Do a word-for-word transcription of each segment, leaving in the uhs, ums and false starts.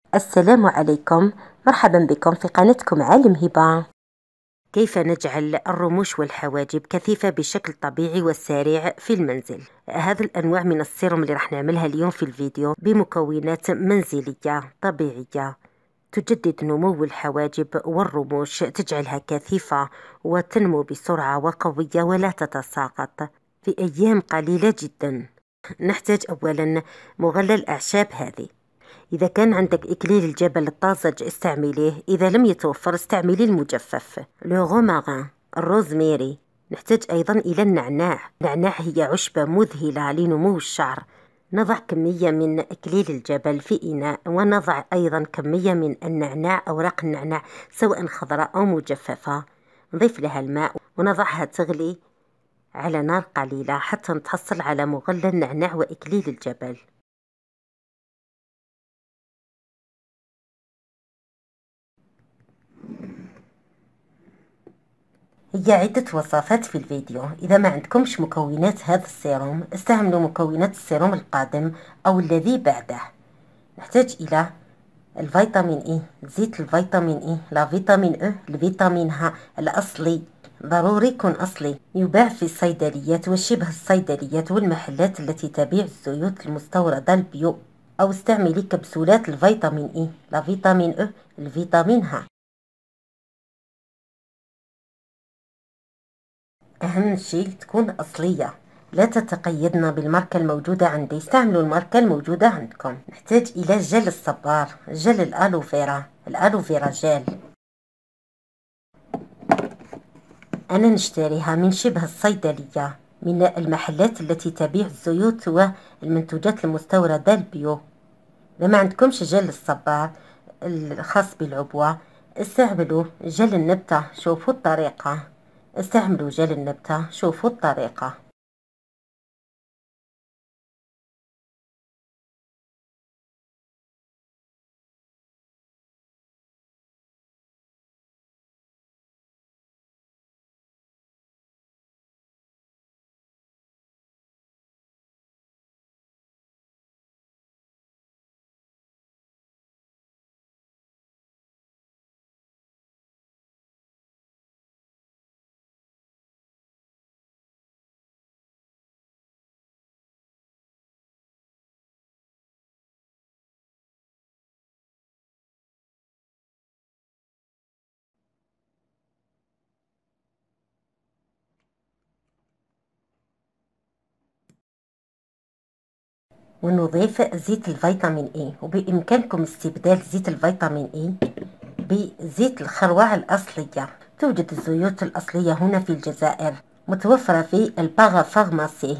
السلام عليكم، مرحبا بكم في قناتكم عالم هبة. كيف نجعل الرموش والحواجب كثيفة بشكل طبيعي وسريع في المنزل؟ هذا الأنواع من السيروم اللي راح نعملها اليوم في الفيديو بمكونات منزلية طبيعية تجدد نمو الحواجب والرموش، تجعلها كثيفة وتنمو بسرعة وقوية ولا تتساقط في أيام قليلة جدا. نحتاج أولا مغلى الأعشاب هذه. إذا كان عندك إكليل الجبل الطازج استعمليه، إذا لم يتوفر استعملي المجفف. لو غوماغان، الروزميري. نحتاج أيضا إلى النعناع. النعناع هي عشبة مذهلة لنمو الشعر. نضع كمية من إكليل الجبل في إناء، ونضع أيضا كمية من النعناع، أوراق النعناع سواء خضراء أو مجففة. نضيف لها الماء ونضعها تغلي على نار قليلة حتى نتحصل على مغلى النعناع وإكليل الجبل. هي عدة وصفات في الفيديو. إذا ما عندكمش مكونات هذا السيروم استعملوا مكونات السيروم القادم أو الذي بعده. نحتاج إلى الفيتامين إي، زيت الفيتامين إي، لا فيتامين أو، الفيتامين ه الأصلي، ضروري يكون أصلي، يباع في الصيدليات وشبه الصيدليات والمحلات التي تبيع الزيوت المستوردة البيو، أو استعملي كبسولات الفيتامين إي، لا فيتامين أو، الفيتامين ه. أهم شيء تكون أصلية، لا تتقيدنا بالماركة الموجودة عندي، استعملوا الماركة الموجودة عندكم. نحتاج إلى جل الصبار، جل الألوفيرا، الألوفيرا جل. أنا نشتريها من شبه الصيدلية، من المحلات التي تبيع الزيوت والمنتوجات المستوردة البيو. إذا ما عندكمش جل الصبار الخاص بالعبوة استعملوا جل النبتة. شوفوا الطريقة، استعملوا جل النبتة، شوفوا الطريقة. ونضيف زيت الفيتامين إي، وبإمكانكم استبدال زيت الفيتامين إي بزيت الخروع الأصلية. توجد الزيوت الأصلية هنا في الجزائر، متوفرة في الباغا فارماسي.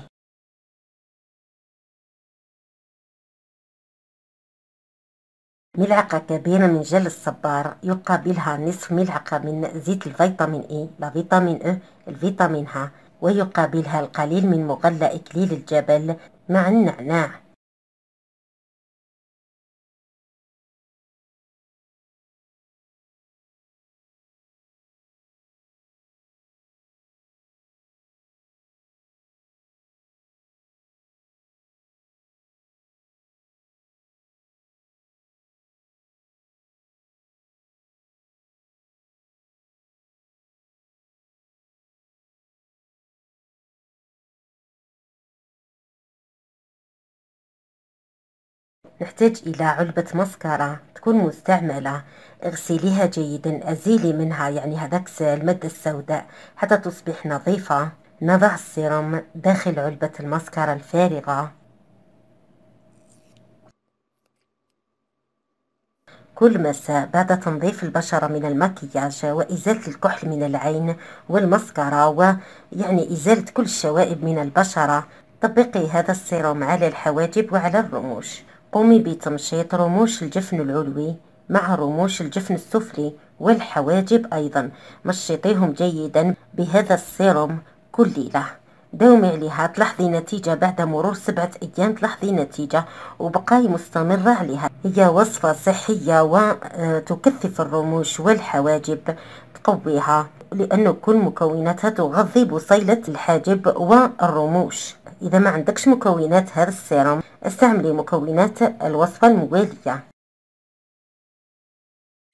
ملعقة كبيرة من جل الصبار يقابلها نصف ملعقة من زيت الفيتامين إي، لا فيتامين أو، الفيتامين ه، ويقابلها القليل من مغلى إكليل الجبل مع النعناع. نحتاج إلى علبة مسكرة تكون مستعملة، اغسليها جيدا، أزيلي منها يعني هذاك المادة السوداء حتى تصبح نظيفة. نضع السيروم داخل علبة المسكرة الفارغة. كل مساء بعد تنظيف البشرة من المكياج وإزالة الكحل من العين والمسكرة، ويعني إزالة كل الشوائب من البشرة، طبقي هذا السيروم على الحواجب وعلى الرموش. قومي بتمشيط رموش الجفن العلوي مع رموش الجفن السفلي والحواجب أيضا. مشطيهم جيدا بهذا السيروم كل ليلة. داومي عليها، تلاحظي نتيجة بعد مرور سبعة أيام، تلاحظي نتيجة وبقاي مستمرة عليها. هي وصفة صحية وتكثف الرموش والحواجب، تقويها، لأنه كل مكوناتها تغذي بصيلة الحاجب والرموش. إذا ما عندكش مكونات هذا السيروم استعملي مكونات الوصفة الموالية.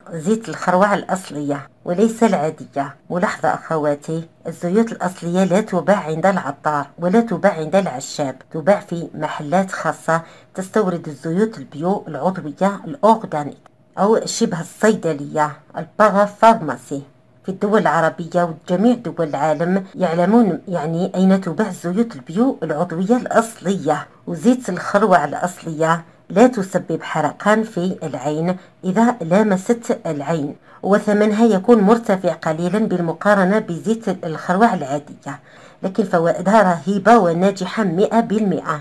زيت الخروع الأصلية وليس العادية. ملاحظة أخواتي، الزيوت الأصلية لا تباع عند العطار ولا تباع عند العشاب، تباع في محلات خاصة تستورد الزيوت البيو العضوية الأورغانيك أو شبه الصيدلية البارافارماسي في الدول العربية، وجميع دول العالم يعلمون يعني أين تباع الزيوت البيو العضوية الأصلية. وزيت الخروع الأصلية لا تسبب حرقان في العين إذا لامست العين، وثمنها يكون مرتفع قليلا بالمقارنة بزيت الخروع العادية، لكن فوائدها رهيبة وناجحة مئة بالمئة.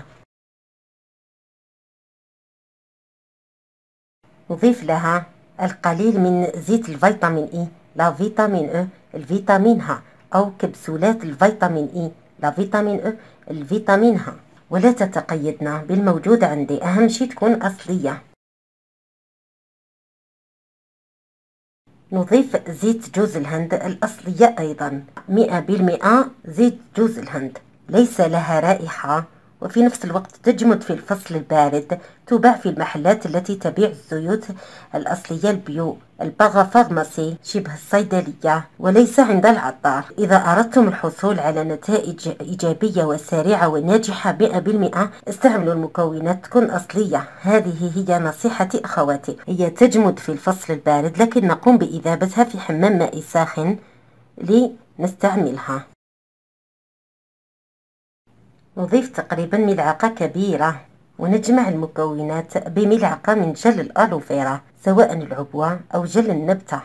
نضيف لها القليل من زيت الفيتامين إي، لا فيتامين أو، الفيتامين ها، أو كبسولات الفيتامين إي، لا فيتامين أو، الفيتامين ها. ولا تتقيدنا بالموجود عندي، أهم شي تكون أصلية. نضيف زيت جوز الهند الأصلية أيضا، مئة بالمئة زيت جوز الهند، ليس لها رائحة، وفي نفس الوقت تجمد في الفصل البارد. تباع في المحلات التي تبيع الزيوت الأصلية البيو البارافارماسي شبه الصيدلية، وليس عند العطار. إذا أردتم الحصول على نتائج إيجابية وسريعة وناجحة مئة بالمئة استعملوا المكونات تكون أصلية. هذه هي نصيحتي أخواتي، هي تجمد في الفصل البارد، لكن نقوم بإذابتها في حمام ماء ساخن لنستعملها. نضيف تقريبا ملعقة كبيرة، ونجمع المكونات بملعقة من جل الألوفيرا سواء العبوة أو جل النبتة.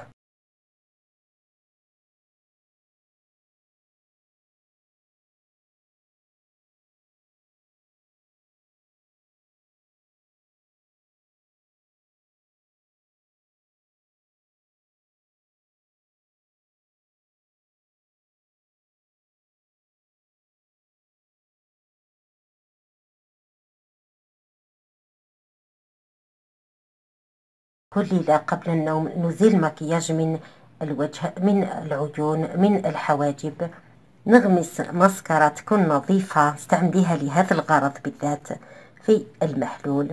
كل ليلة قبل النوم نزيل المكياج من الوجه، من العيون، من الحواجب. نغمس ماسكارا تكون نظيفة، استعمليها لهذا الغرض بالذات في المحلول.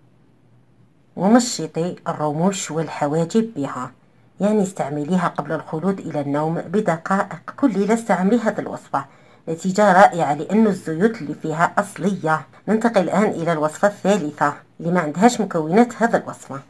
ومشطي الرموش والحواجب بها، يعني استعمليها قبل الخلود إلى النوم بدقائق. كل ليلة استعملي هذه الوصفة، نتيجة رائعة لأن الزيوت اللي فيها أصلية. ننتقل الآن إلى الوصفة الثالثة اللي ما عندهاش مكونات هذا الوصفة.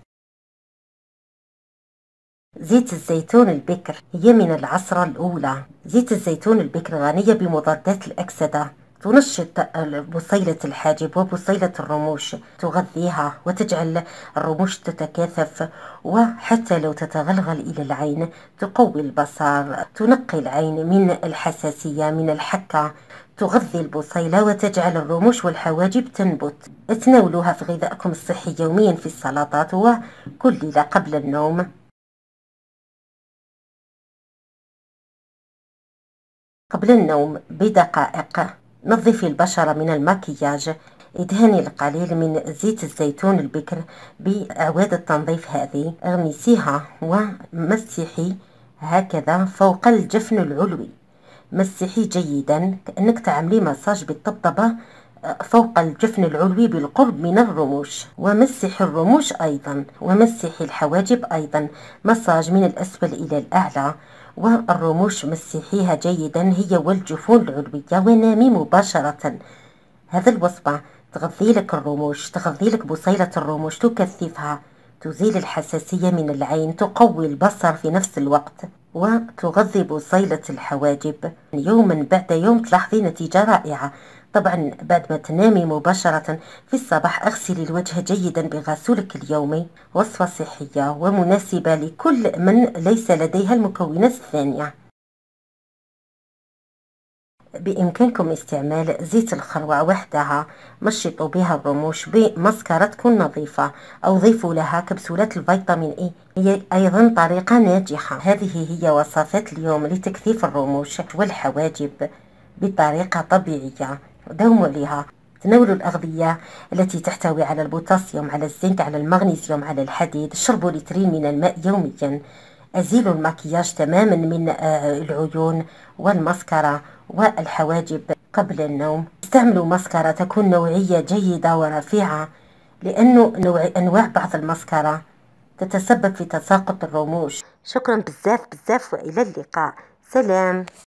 زيت الزيتون البكر هي من العصرة الأولى. زيت الزيتون البكر غنية بمضادات الأكسدة، تنشط بصيلة الحاجب وبصيلة الرموش، تغذيها وتجعل الرموش تتكاثف، وحتى لو تتغلغل إلى العين تقوي البصر، تنقي العين من الحساسية من الحكة، تغذي البصيلة وتجعل الرموش والحواجب تنبت. تناولوها في غذائكم الصحي يوميا في السلطات وكل ليلة قبل النوم. قبل النوم بدقائق نظفي البشرة من المكياج، ادهني القليل من زيت الزيتون البكر بأعواد التنظيف هذه، اغمسيها ومسحي هكذا فوق الجفن العلوي. مسحي جيدا كأنك تعملي مساج بالطبطبة فوق الجفن العلوي بالقرب من الرموش، ومسحي الرموش أيضا، ومسحي الحواجب أيضا، مساج من الأسفل إلى الأعلى. والرموش مسحيها جيدا هي والجفون العلوية، ونامي مباشرة. هذا الوصفة تغذي لك الرموش، تغذي لك بصيلة الرموش، تكثفها، تزيل الحساسية من العين، تقوي البصر في نفس الوقت، وتغذي بصيلة الحواجب. يوما بعد يوم تلاحظي نتيجة رائعة. طبعا بعد ما تنامي مباشرة في الصباح اغسلي الوجه جيدا بغسولك اليومي. وصفة صحية ومناسبة لكل من ليس لديها المكونات الثانية. بإمكانكم استعمال زيت الخروع وحدها، مشطوا بها الرموش بمسكرة تكون نظيفة، أو ضيفوا لها كبسولات الفيتامين إي، هي أيضا طريقة ناجحة. هذه هي وصفات اليوم لتكثيف الرموش والحواجب بطريقة طبيعية. داوموا لها. تناولوا الأغذية التي تحتوي على البوتاسيوم، على الزنك، على المغنيسيوم، على الحديد. شربوا لترين من الماء يوميا. أزيلوا المكياج تماما من العيون والمسكرة والحواجب قبل النوم. استعملوا مسكرة تكون نوعية جيدة ورفيعة، لأنه نوع أنواع بعض المسكرة تتسبب في تساقط الرموش. شكرا بزاف بزاف وإلى اللقاء. سلام.